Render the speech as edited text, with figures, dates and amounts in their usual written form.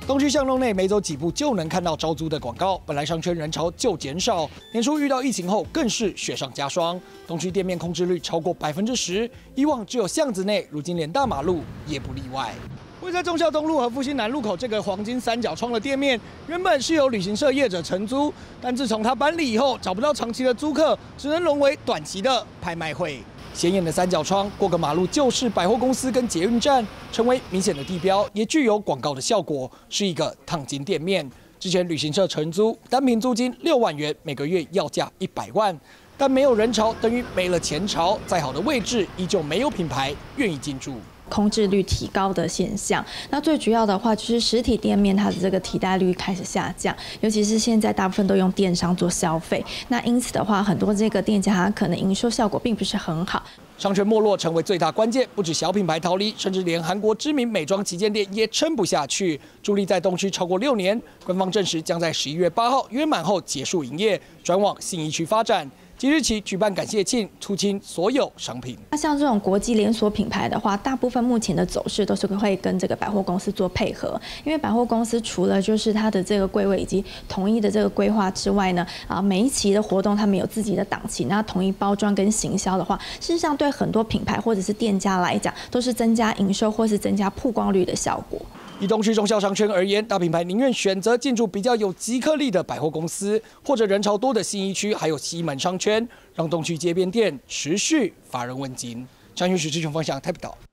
东区巷弄内每走几步就能看到招租的广告，本来商圈人潮就减少，年初遇到疫情后更是雪上加霜。东区店面空置率超过10%，以往只有巷子内，如今连大马路也不例外。位在忠孝东路和复兴南路口这个黄金三角窗的店面，原本是由旅行社业者承租，但自从他搬离以后，找不到长期的租客，只能沦为短期的拍卖会。显眼的三角窗，过个马路就是百货公司跟捷运站，成为明显的地标，也具有广告的效果，是一个烫金店面。之前旅行社承租，单坪租金6万元，每个月要价100万，但没有人潮等于没了钱潮，再好的位置依旧没有品牌愿意进驻。 空置率提高的现象，那最主要的话就是实体店面它的这个替代率开始下降，尤其是现在大部分都用电商做消费，那因此的话，很多这个店家它可能营收效果并不是很好。 商圈没落成为最大关键，不止小品牌逃离，甚至连韩国知名美妆旗舰店也撑不下去。伫立在东区超过6年，官方证实将在11月8号约满后结束营业，转往信义区发展。即日起举办感谢庆，出清所有商品。 那像这种国际连锁品牌的话，大部分目前的走势都是会跟这个百货公司做配合，因为百货公司除了就是它的这个柜位以及统一的这个规划之外呢，每一期的活动他们有自己的档期，那统一包装跟行销的话，事实上对很多品牌或者是店家来讲，都是增加营收或是增加曝光率的效果。 以东区中小商圈而言，大品牌宁愿选择进驻比较有即客力的百货公司，或者人潮多的信义区，还有西门商圈，让东区街边店持续乏人问津。张云石志雄分享台北岛。